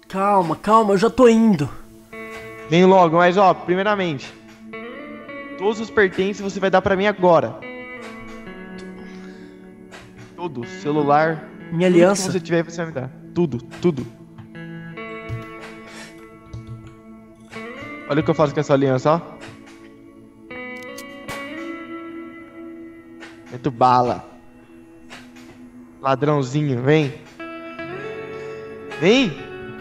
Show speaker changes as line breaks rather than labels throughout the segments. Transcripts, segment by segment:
Calma, calma, eu já tô indo.
Vem logo, mas ó, primeiramente, todos os pertences você vai dar pra mim agora. Tudo, celular,
Minha
tudo que
aliança.
você tiver você vai me dar. Tudo, tudo. Olha o que eu faço com essa aliança, ó. Muito bala. Ladrãozinho, vem. Vem.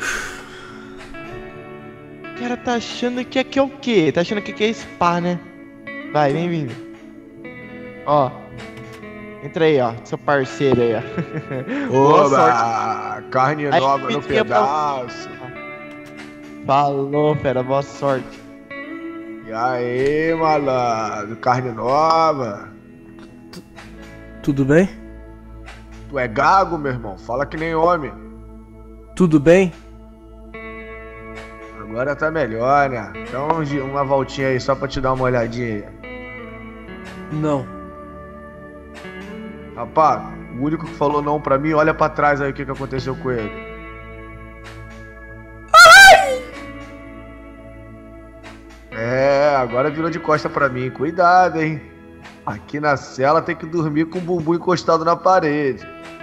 O cara tá achando que aqui é o quê? Tá achando que aqui é spa, né? Vai, vem vindo. Ó. Entra aí, ó. Seu parceiro aí, ó. Boa sorte.
Oba! Carne
Aí,
nova no
pitinha pra-
pedaço.
Falou, fera. Boa sorte.
E aí, malandro? Carne nova?
Tudo bem?
Tu é gago, meu irmão? Fala que nem homem.
Tudo bem?
Agora tá melhor, né? Então uma voltinha aí só pra te dar uma olhadinha aí.
Não.
Rapaz, o único que falou não pra mim, olha pra trás aí o que aconteceu com ele. É, agora virou de costa pra mim. Cuidado, hein? Aqui na cela tem que dormir com o bumbum encostado na parede.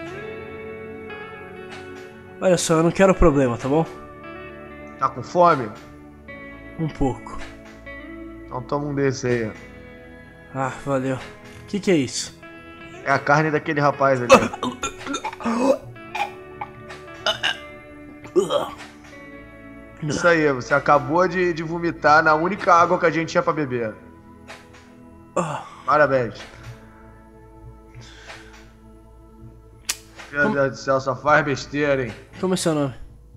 Olha só, eu não quero problema, tá bom?
Tá com fome?
Um pouco.
Então toma um desse aí.
Ah, valeu. Que é isso?
É a carne daquele rapaz ali. Isso aí, você acabou de vomitar na única água que a gente tinha pra beber. Parabéns. Meu Deus do céu, só faz besteira, hein?
Como é seu nome?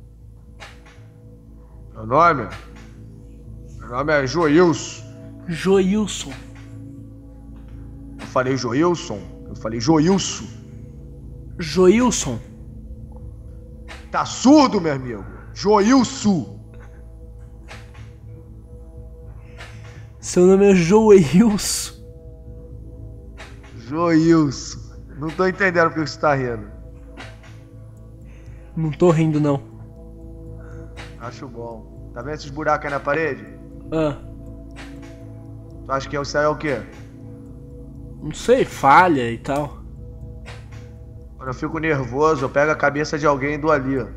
Meu nome? Meu nome é Joilson.
Joilson.
Eu falei Joilson? Eu falei Joilson.
Joilson.
Tá surdo, meu amigo? Joilson.
Seu nome é Joilson.
Joilson. Não tô entendendo porque você tá rindo.
Não tô rindo, não.
Acho bom. Tá vendo esses buracos aí na parede?
Ah,
Tu acha que isso aí é o quê?
não sei, falha e tal.
Quando eu fico nervoso, eu pego a cabeça de alguém e dou ali, ó.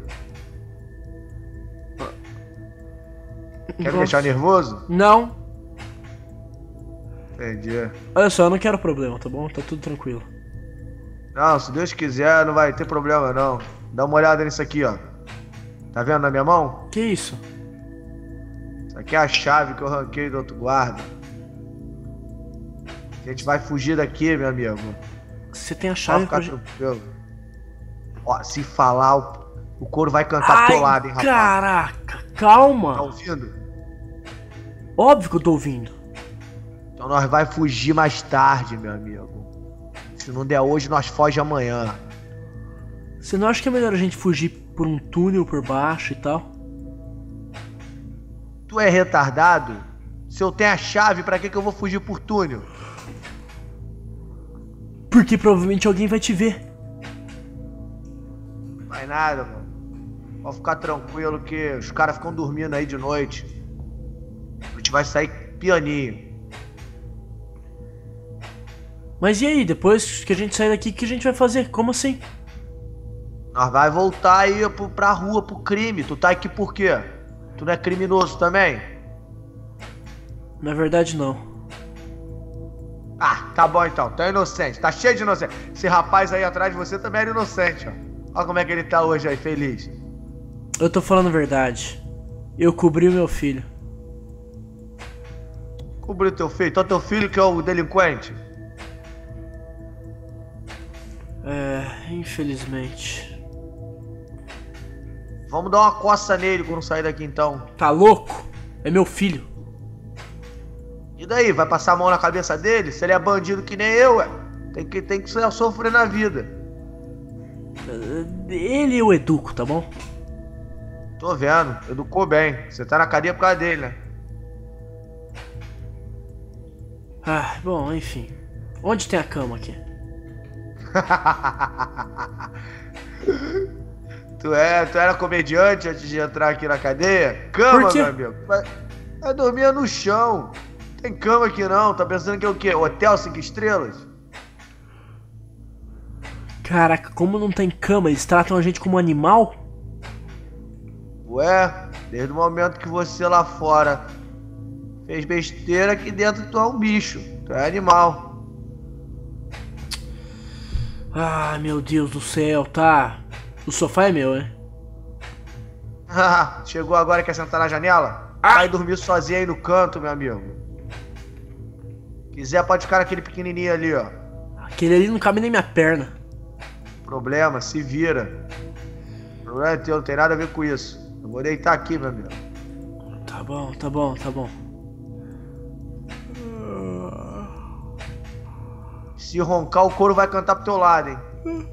Quer me deixar nervoso?
Não.
Entendi.
Olha só, eu não quero problema, tá bom? Tá tudo tranquilo.
Não, se Deus quiser, não vai ter problema, não. Dá uma olhada nisso aqui, ó. Tá vendo na minha mão?
Que isso?
Isso aqui é a chave que eu arranquei do outro guarda. A gente vai fugir daqui, meu amigo.
Você tem a
Pode
chave
ficar
pra...
tranquilo. Ó, se falar, o couro vai cantar atolado, hein, rapaz.
Caraca, calma.
Tá ouvindo?
Óbvio que eu tô ouvindo.
Então nós vai fugir mais tarde, meu amigo. Se não der hoje, nós foge amanhã.
Você não acha que é melhor a gente fugir por um túnel por baixo e tal?
Tu é retardado? Se eu tenho a chave, pra que eu vou fugir por túnel?
Porque provavelmente alguém vai te ver.
Não vai nada, mano. Pode ficar tranquilo que os caras ficam dormindo aí de noite. A gente vai sair pianinho.
Mas e aí, depois que a gente sair daqui, o que a gente vai fazer? Como assim?
Nós vai voltar aí pra rua, pro crime. Tu tá aqui por quê? Tu não é criminoso também?
Na verdade, não.
Ah, tá bom então. Tu é inocente. Tá cheio de inocente. Esse rapaz aí atrás de você também era inocente, ó. Olha como é que ele tá hoje aí, feliz.
Eu tô falando a verdade. Eu cobri o meu filho.
Cobriu teu filho. Então teu filho que é o delinquente.
Infelizmente.
Vamos dar uma coça nele quando sair daqui então.
Tá louco? É meu filho.
E daí? Vai passar a mão na cabeça dele? Se ele é bandido que nem eu, ué. Tem que sofrer na vida.
Ele eu educo, tá bom?
Tô vendo. Educou bem. Você tá na cadeia por causa dele, né?
Ah, bom, enfim. Onde tem a cama aqui?
Tu era comediante antes de entrar aqui na cadeia? Cama,
Por quê?
meu amigo. Vai dormir no chão. Tem cama aqui não. Tá pensando que é o quê? Hotel 5 estrelas?
Caraca, como não tem cama, eles tratam a gente como animal?
Ué, desde o momento que você lá fora fez besteira, aqui dentro tu é um bicho. Tu é animal.
Ah, meu Deus do céu, tá. O sofá é meu, né?
Chegou agora e quer sentar na janela? Vai dormir sozinho aí no canto, meu amigo. Quiser pode ficar naquele pequenininho ali, ó.
Aquele ali não cabe nem minha perna.
Problema, se vira. O problema é teu, não tem nada a ver com isso. Eu vou deitar aqui, meu amigo.
Tá bom, tá bom, tá bom.
Se roncar, o couro vai cantar pro teu lado, hein?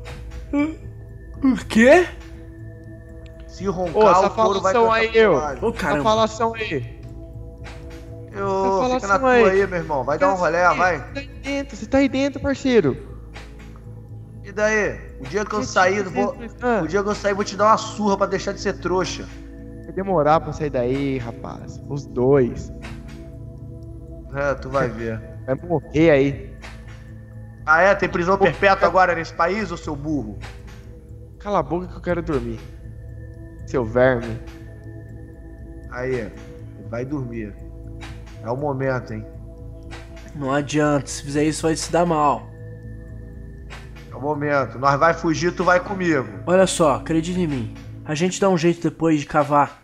O quê?
Se roncar, o couro vai cantar pro teu lado.
Ô,
Essa
caramba.
falação aí.
Fica na tua aí, meu irmão. Vai dar um rolê, vai.
Você tá aí dentro, parceiro.
E daí? O dia que eu sair, o dia que eu sair, vou te dar uma surra pra deixar de ser trouxa.
Vai demorar pra sair daí, rapaz. Os dois.
É, tu vai ver.
Vai morrer aí.
Ah, é? Tem prisão perpétua agora nesse país, ô seu burro?
Cala a boca que eu quero dormir. Seu verme.
Aí, vai dormir. É o momento, hein?
Não adianta, se fizer isso vai se dar mal.
É o momento. Nós vai fugir, tu vai comigo.
Olha só, acredita em mim. A gente dá um jeito depois de cavar.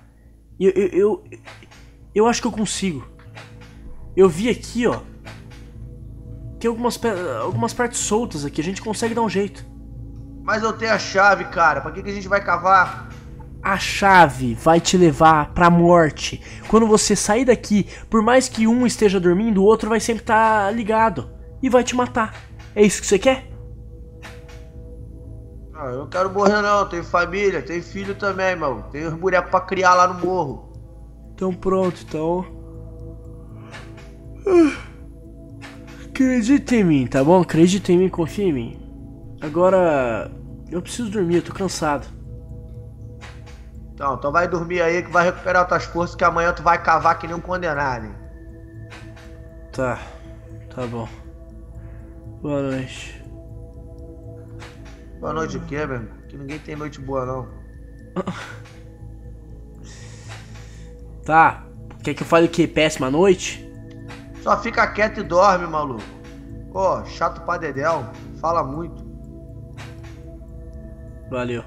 Eu acho que eu consigo. Eu vi aqui, ó. Tem algumas partes soltas aqui. A gente consegue dar um jeito.
Mas eu tenho a chave, cara. Pra que a gente vai cavar?
A chave vai te levar pra morte. Quando você sair daqui, por mais que um esteja dormindo, o outro vai sempre estar ligado. E vai te matar. É isso que você quer?
Ah, eu não quero morrer não. Tenho família, tenho filho também, irmão. Tenho os bonecos pra criar lá no morro.
Então pronto, então. Acredita em mim, tá bom? Acredita em mim, confia em mim. Agora, eu preciso dormir, eu tô cansado.
Então vai dormir aí que vai recuperar tuas forças, que amanhã tu vai cavar que nem um condenado, hein?
Tá bom. Boa noite.
Boa noite o quê, meu irmão? Que ninguém tem noite boa, não.
Tá, quer que eu fale o quê? Péssima noite?
Só fica quieto e dorme, maluco. Pô, chato pra dedéu. Fala muito.
Valeu.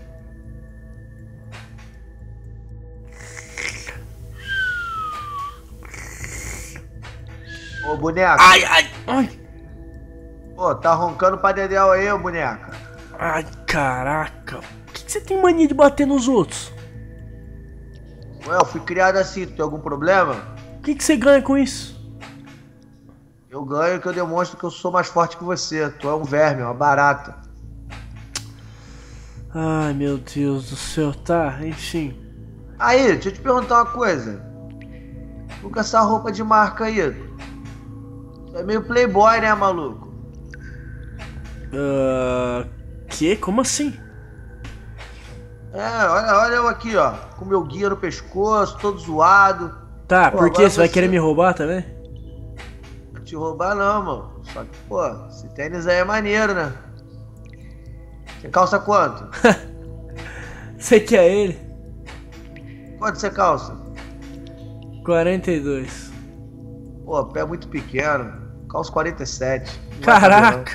Ô, boneca.
Ai.
Pô, tá roncando pra dedéu aí, ô boneca.
Ai, caraca. Por que você tem mania de bater nos outros?
Ué, eu fui criado assim, tu tem algum problema?
O que você ganha com isso?
Eu ganho que eu demonstro que eu sou mais forte que você. Tu é um verme, uma barata.
Ai, meu Deus do céu, tá, enfim.
Aí, deixa eu te perguntar uma coisa. Tu com essa roupa de marca aí, tu é meio playboy, né, maluco?
Que? Como assim?
É, olha eu aqui, ó. Com meu guia no pescoço, todo zoado.
Tá,
Pô,
por quê?
agora
Você vai querer me roubar também?
Não te roubar não, mano. Só que, pô, esse tênis aí é maneiro, né? Você calça quanto?
Você quer ele?
Quanto você calça?
42.
Pô, pé muito pequeno. Calço 47. Não vai caber,
Caraca!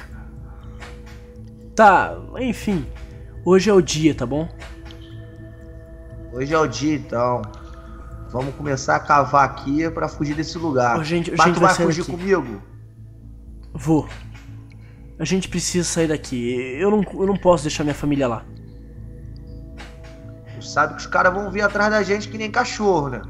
Tá, enfim. Hoje é o dia, tá bom?
não. Hoje é o dia, então. Vamos começar a cavar aqui pra fugir desse lugar.
A gente
Mas tu
vai
vai
sair
fugir
daqui.
comigo?
Vou. A gente precisa sair daqui. Eu não posso deixar minha família lá.
Tu sabe que os caras vão vir atrás da gente que nem cachorro, né?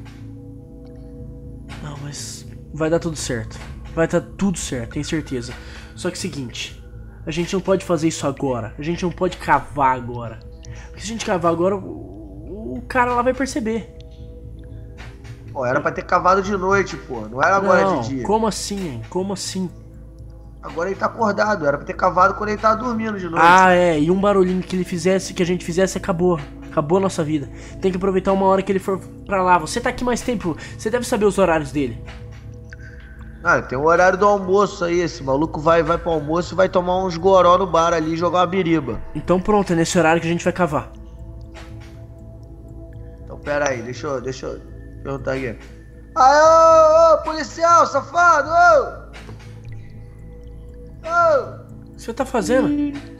Não, mas vai dar tudo certo. Vai dar tudo certo, tenho certeza. Só que é o seguinte, a gente não pode fazer isso agora. A gente não pode cavar agora. Porque se a gente cavar agora, o cara lá vai perceber.
Pô, era pra ter cavado de noite, pô. Não era agora
Não,
de dia.
como assim, hein? Como assim?
Agora ele tá acordado. Era pra ter cavado quando ele tava dormindo de noite.
Ah, é. E um barulhinho que ele fizesse, que a gente fizesse, acabou. Acabou a nossa vida. Tem que aproveitar uma hora que ele for pra lá. Você tá aqui mais tempo. Você deve saber os horários dele.
Ah, tem o horário do almoço aí. Esse maluco vai pro almoço e vai tomar uns goró no bar ali e jogar uma biriba.
Então pronto, é nesse horário que a gente vai cavar.
Então pera aí, deixa eu perguntar aqui. Ô, policial, safado, ô!
O que você tá fazendo?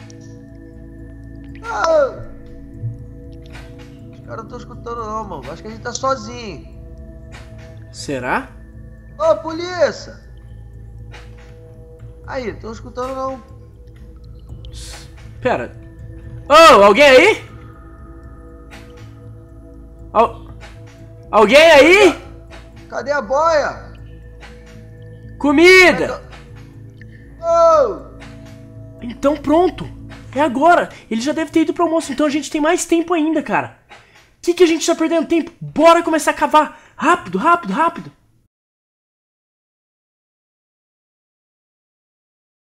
Os caras não estão escutando não, mano. Acho que a gente tá sozinho.
Será?
Ô, polícia! Aí, estão escutando não.
Pera. Ô, alguém aí? Alguém aí?
Cadê a boia?
Comida!
Ô!
Então pronto. É agora. Ele já deve ter ido pro almoço, então a gente tem mais tempo ainda, cara. Que a gente tá perdendo tempo? Bora começar a cavar. Rápido, rápido, rápido.